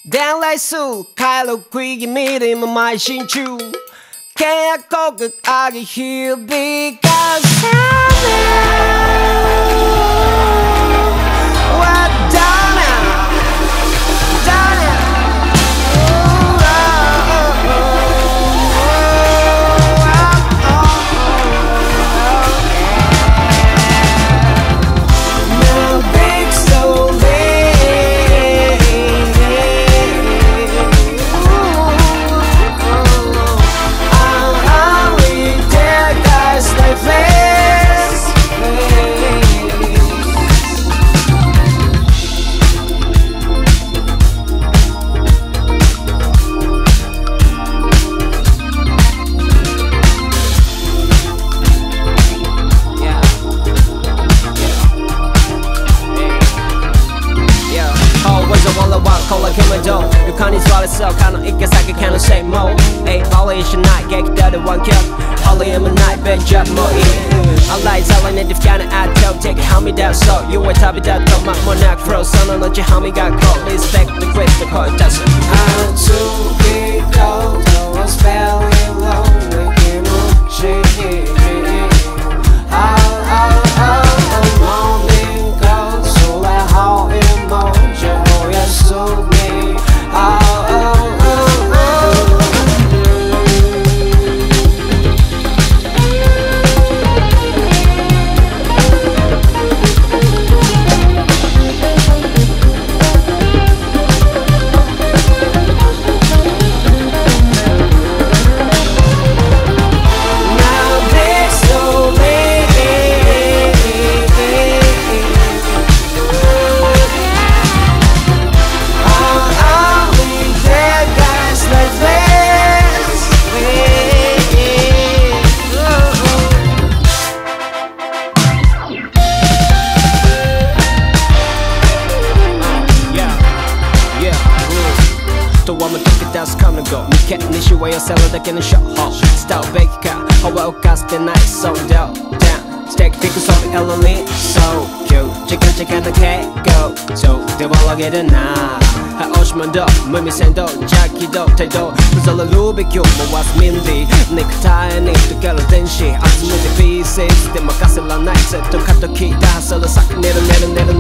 伝来す帰る区域見ても邁進中契約国あげ日々が覚め床に座れそうかの一回先かのせいもバレーしない劇団でワンキャップホリエムないベンチャーもいい洗いざらいねで深いなアート的はみ出そう You は旅立と間もなくフローその後歯磨こうリスペクトクイズで声出す I'm too big though though I'm spelling low 気持ちいいMorning cold それhow emotion 休み西は寄せるだけのショースターべきかハワをかつてないソーダステーキピクソーエロリそうキューチカチカな傾向そう手を上げるなおしまど無味先導邪気道態度ふざらるべきを回すミンディネクタイに溶ける電子集めてピーセスで任せらないセット過渡期だそれ先寝る寝る寝る